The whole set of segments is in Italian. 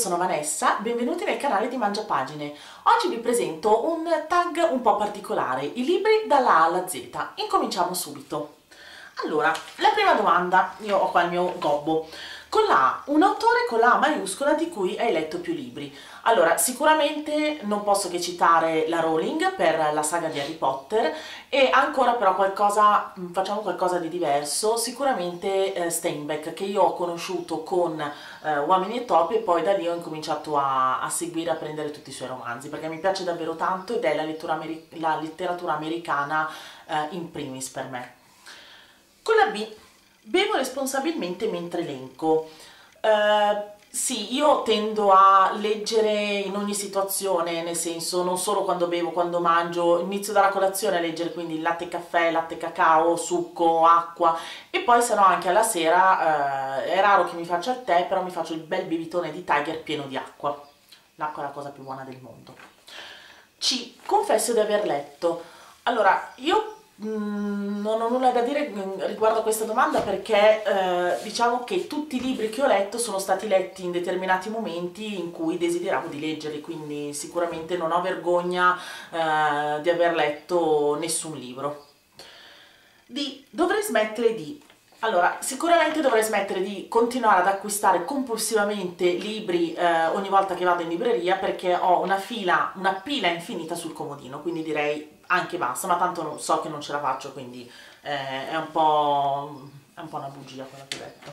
sono Vanessa, benvenuti nel canale di Mangiapagine. Oggi vi presento un tag un po' particolare, i libri dalla A alla Z. Incominciamo subito. Allora, la prima domanda, io ho qua il mio gobbo. Con la A, un autore con la A maiuscola di cui hai letto più libri. Allora, sicuramente non posso che citare la Rowling per la saga di Harry Potter e ancora però qualcosa, facciamo qualcosa di diverso, sicuramente Steinbeck, che io ho conosciuto con Uomini e Topi e poi da lì ho incominciato a seguire, a prendere tutti i suoi romanzi, perché mi piace davvero tanto ed è la letteratura americana in primis per me. Con la B, bevo responsabilmente mentre elenco. Sì, io tendo a leggere in ogni situazione, nel senso non solo quando bevo, quando mangio, inizio dalla colazione a leggere quindi latte caffè, latte cacao, succo, acqua e poi se no anche alla sera, è raro che mi faccia il tè, però mi faccio il bel bibitone di Tiger pieno di acqua. L'acqua è la cosa più buona del mondo. C, confesso di aver letto. Allora, io non ho nulla da dire riguardo a questa domanda perché diciamo che tutti i libri che ho letto sono stati letti in determinati momenti in cui desideravo di leggerli, quindi sicuramente non ho vergogna di aver letto nessun libro. D, dovrei smettere di... Allora, sicuramente dovrei smettere di continuare ad acquistare compulsivamente libri ogni volta che vado in libreria perché ho una pila infinita sul comodino, quindi direi anche basta, ma tanto so che non ce la faccio, quindi è un po' una bugia quello che ho detto.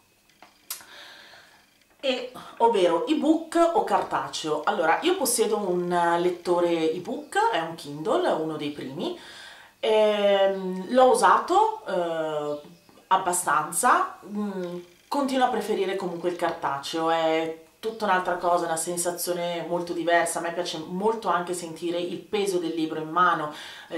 Ovvero ebook o cartaceo. Allora, io possiedo un lettore ebook, è un Kindle, uno dei primi, l'ho usato abbastanza, continuo a preferire comunque il cartaceo, è tutta un'altra cosa, una sensazione molto diversa. A me piace molto anche sentire il peso del libro in mano,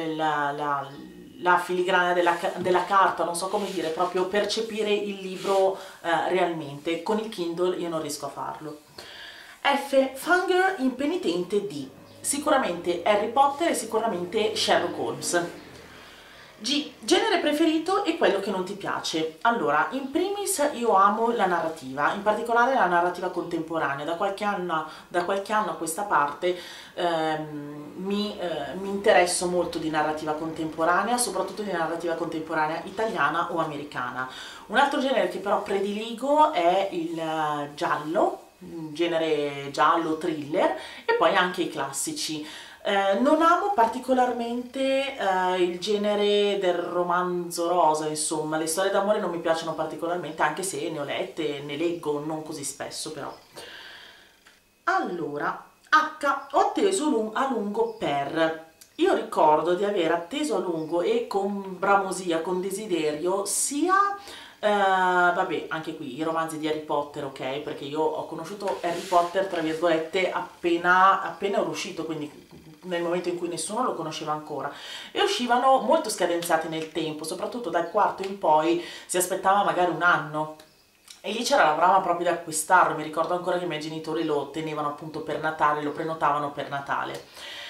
la filigrana della carta, non so come dire, proprio percepire il libro realmente. Con il Kindle io non riesco a farlo. F, fangirl impenitente di sicuramente Harry Potter e sicuramente Sherlock Holmes. G, genere preferito e quello che non ti piace. Allora, in primis io amo la narrativa, in particolare la narrativa contemporanea. Da qualche anno a questa parte mi interesso molto di narrativa contemporanea, soprattutto di narrativa contemporanea italiana o americana. Un altro genere che però prediligo è il giallo, genere giallo, thriller e poi anche i classici. Non amo particolarmente il genere del romanzo rosa, insomma, le storie d'amore non mi piacciono particolarmente, anche se ne ho lette, ne leggo, non così spesso però. Allora, H, ho atteso a lungo per... Io ricordo di aver atteso a lungo e con bramosia, con desiderio, sia... vabbè, anche qui i romanzi di Harry Potter, ok? Perché io ho conosciuto Harry Potter, tra virgolette, appena ero uscito, quindi nel momento in cui nessuno lo conosceva ancora, e uscivano molto scadenzati nel tempo, soprattutto dal quarto in poi si aspettava magari un anno e lì c'era la brama proprio di acquistarlo. Mi ricordo ancora che i miei genitori lo tenevano appunto per Natale, lo prenotavano per Natale.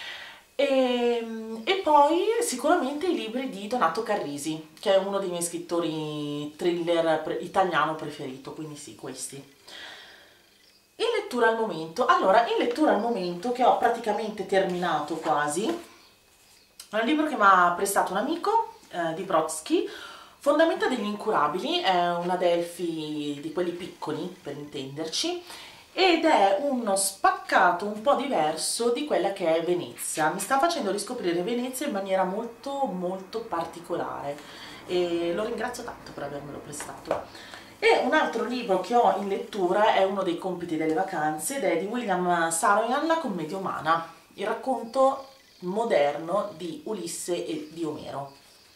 E poi sicuramente i libri di Donato Carrisi, che è uno dei miei scrittori thriller italiano preferito, quindi sì, questi. In lettura al momento, allora, in lettura al momento che ho praticamente terminato quasi, è un libro che mi ha prestato un amico di Brodsky, Fondamenta degli incurabili, è un Adelphi di quelli piccoli, per intenderci, ed è uno spaccato un po' diverso di quella che è Venezia. Mi sta facendo riscoprire Venezia in maniera molto molto particolare e lo ringrazio tanto per avermelo prestato. E un altro libro che ho in lettura è uno dei compiti delle vacanze ed è di William Saroyan, La commedia umana, il racconto moderno di Ulisse e di Omero.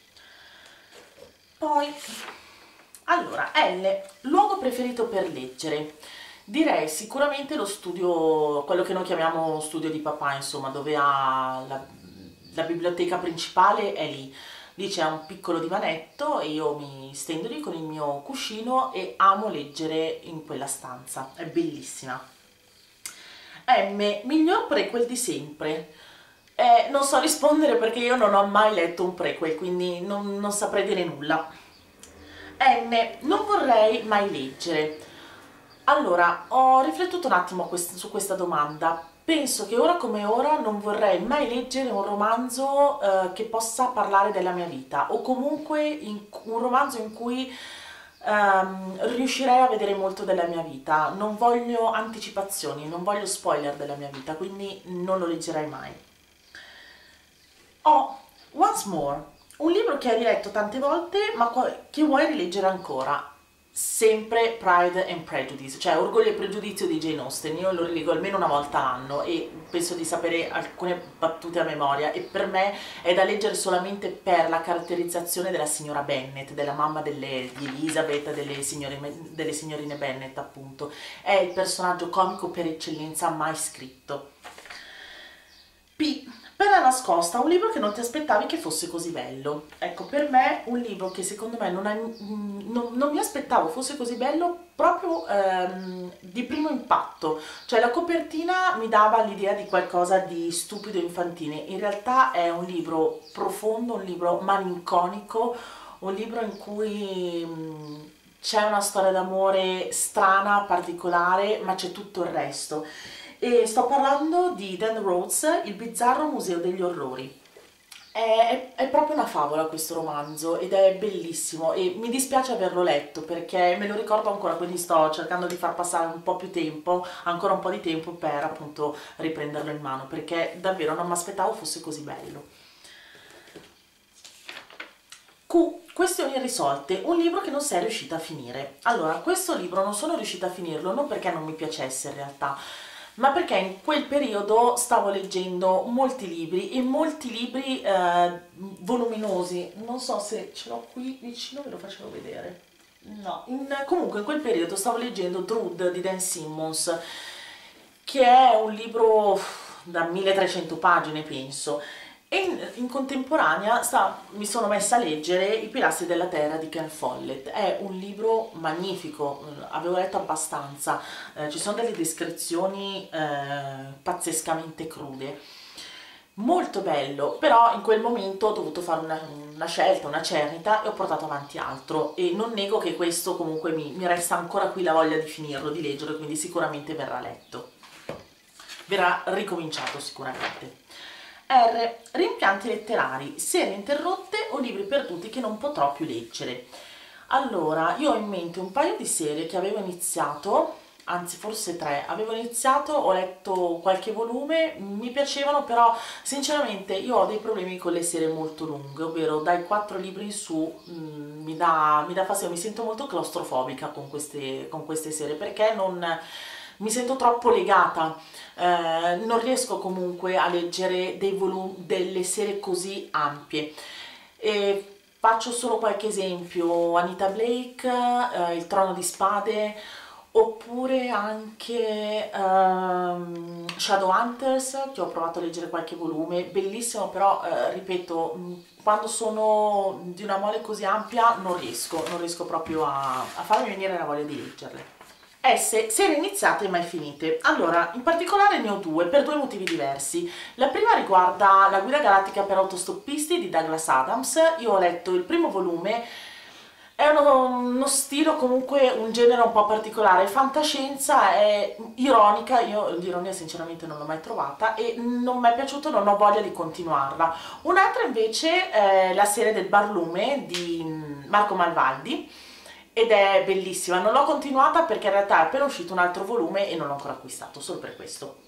Poi, allora, L, luogo preferito per leggere. Direi sicuramente lo studio, quello che noi chiamiamo studio di papà, insomma, dove ha la biblioteca principale è lì. Lì c'è un piccolo divanetto e io mi stendo lì con il mio cuscino e amo leggere in quella stanza, è bellissima. M, miglior prequel di sempre. Non so rispondere perché io non ho mai letto un prequel, quindi non saprei dire nulla. N, non vorrei mai leggere. Allora, ho riflettuto un attimo su questa domanda. Penso che ora come ora non vorrei mai leggere un romanzo che possa parlare della mia vita o comunque un romanzo in cui riuscirei a vedere molto della mia vita. Non voglio anticipazioni, non voglio spoiler della mia vita, quindi non lo leggerei mai. Ho Once More, un libro che hai riletto tante volte ma che vuoi rileggere ancora. Sempre Pride and Prejudice, cioè Orgoglio e Pregiudizio di Jane Austen. Io lo rileggo almeno una volta l'anno e penso di sapere alcune battute a memoria, e per me è da leggere solamente per la caratterizzazione della signora Bennet, della mamma di Elizabeth, delle signorine Bennet appunto. È il personaggio comico per eccellenza mai scritto. P. Pena nascosta, un libro che non ti aspettavi che fosse così bello. Ecco, per me un libro che secondo me non mi aspettavo fosse così bello proprio di primo impatto. Cioè la copertina mi dava l'idea di qualcosa di stupido e infantile. In realtà è un libro profondo, un libro malinconico, un libro in cui c'è una storia d'amore strana, particolare, ma c'è tutto il resto. E sto parlando di Dan Rhodes, Il bizzarro museo degli orrori. È proprio una favola questo romanzo ed è bellissimo, e mi dispiace averlo letto perché me lo ricordo ancora, quindi sto cercando di far passare un po' più tempo, ancora un po' di tempo, per appunto riprenderlo in mano, perché davvero non mi aspettavo fosse così bello. Q. Questioni irrisolte, un libro che non sei riuscita a finire. Allora, questo libro non sono riuscita a finirlo, non perché non mi piacesse in realtà, ma perché in quel periodo stavo leggendo molti libri, e molti libri voluminosi. Non so se ce l'ho qui vicino, ve lo faccio vedere. No, comunque in quel periodo stavo leggendo Drood di Dan Simmons, che è un libro da 1300 pagine penso, e in contemporanea mi sono messa a leggere I pilastri della terra di Ken Follett. È un libro magnifico, avevo letto abbastanza, ci sono delle descrizioni pazzescamente crude, molto bello, però in quel momento ho dovuto fare una scelta, una cernita, e ho portato avanti altro, e non nego che questo comunque mi resta ancora qui la voglia di finirlo, di leggerlo, quindi sicuramente verrà letto, verrà ricominciato sicuramente. R. Rimpianti letterari, serie interrotte o libri perduti che non potrò più leggere. Allora, io ho in mente un paio di serie che avevo iniziato, anzi forse tre, avevo iniziato, ho letto qualche volume, mi piacevano, però sinceramente io ho dei problemi con le serie molto lunghe, ovvero dai 4 libri in su mi dà fastidio, mi sento molto claustrofobica con queste serie, perché non mi sento troppo legata, non riesco comunque a leggere delle serie così ampie. E faccio solo qualche esempio: Anita Blake, Il Trono di Spade, oppure anche Shadowhunters, che ho provato a leggere qualche volume, bellissimo, però ripeto, quando sono di una mole così ampia non riesco proprio a farmi venire la voglia di leggerle. S. Serie iniziate e mai finite. Allora, in particolare ne ho due, per due motivi diversi. La prima riguarda La guida galattica per autostoppisti di Douglas Adams. Io ho letto il primo volume, è uno stile, comunque un genere un po' particolare, fantascienza, è ironica, io l'ironia sinceramente non l'ho mai trovata e non mi è piaciuto, non ho voglia di continuarla. Un'altra invece è la serie del Barlume di Marco Malvaldi, ed è bellissima. Non l'ho continuata perché in realtà è appena uscito un altro volume e non l'ho ancora acquistato, solo per questo.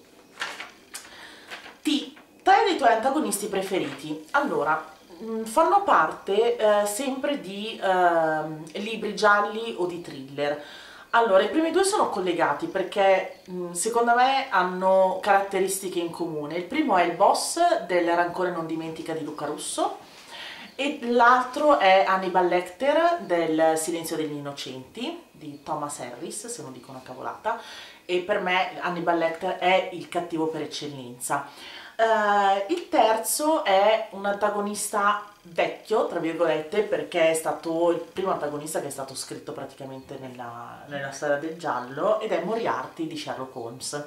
T. Tre dei tuoi antagonisti preferiti. Allora, fanno parte sempre di libri gialli o di thriller. Allora, i primi due sono collegati perché secondo me hanno caratteristiche in comune. Il primo è il boss del Rancore non dimentica di Luca Russo, e l'altro è Hannibal Lecter del Silenzio degli Innocenti di Thomas Harris, se non dico una cavolata, e per me Hannibal Lecter è il cattivo per eccellenza. Il terzo è un antagonista vecchio, tra virgolette, perché è stato il primo antagonista che è stato scritto praticamente nella storia del giallo, ed è Moriarty di Sherlock Holmes.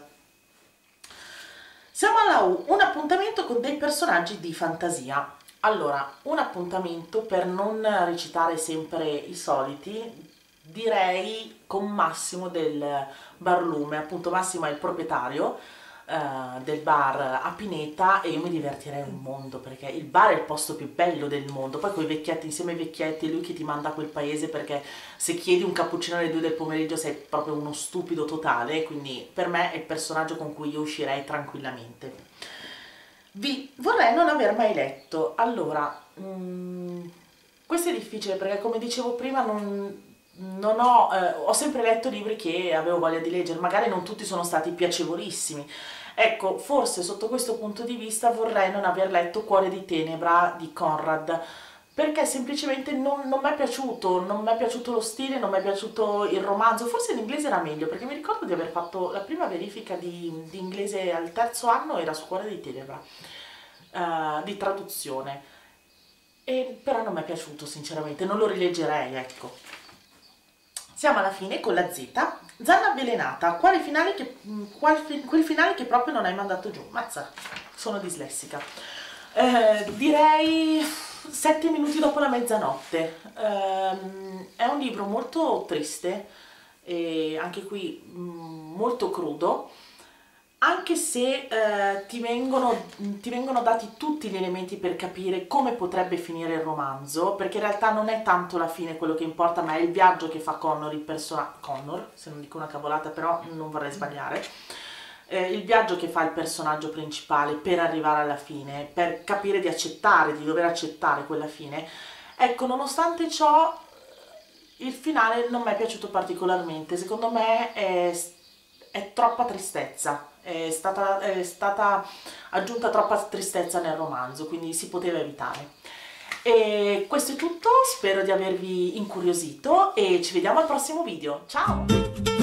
Siamo alla U, un appuntamento con dei personaggi di fantasia. Allora, un appuntamento, per non recitare sempre i soliti, direi con Massimo del Barlume. Appunto Massimo è il proprietario del bar a Pineta e io mi divertirei un mondo perché il bar è il posto più bello del mondo. Poi con i vecchietti, insieme ai vecchietti, è lui che ti manda a quel paese, perché se chiedi un cappuccino alle 2 del pomeriggio sei proprio uno stupido totale, quindi per me è il personaggio con cui io uscirei tranquillamente. Vi vorrei non aver mai letto. Allora, questo è difficile perché come dicevo prima non ho, ho sempre letto libri che avevo voglia di leggere, magari non tutti sono stati piacevolissimi. Ecco, forse sotto questo punto di vista vorrei non aver letto Cuore di Tenebra di Conrad, perché semplicemente non mi è piaciuto, non mi è piaciuto lo stile, non mi è piaciuto il romanzo. Forse in inglese era meglio, perché mi ricordo di aver fatto la prima verifica di inglese al terzo anno, era su Cuore di Tenebra, di traduzione. E però non mi è piaciuto sinceramente, non lo rileggerei, ecco. Siamo alla fine con la Z. Zanna avvelenata, quel finale che proprio non hai mandato giù. Mazza, sono dislessica. Direi 7 minuti dopo la mezzanotte. È un libro molto triste e anche qui molto crudo, anche se ti vengono dati tutti gli elementi per capire come potrebbe finire il romanzo, perché in realtà non è tanto la fine quello che importa, ma è il viaggio che fa Connor, il personaggio, Connor, se non dico una cavolata, però non vorrei sbagliare, il viaggio che fa il personaggio principale per arrivare alla fine, per capire di accettare, di dover accettare quella fine. Ecco, nonostante ciò, il finale non mi è piaciuto particolarmente, secondo me è troppa tristezza, è stata aggiunta troppa tristezza nel romanzo, quindi si poteva evitare. E questo è tutto, spero di avervi incuriosito e ci vediamo al prossimo video, ciao!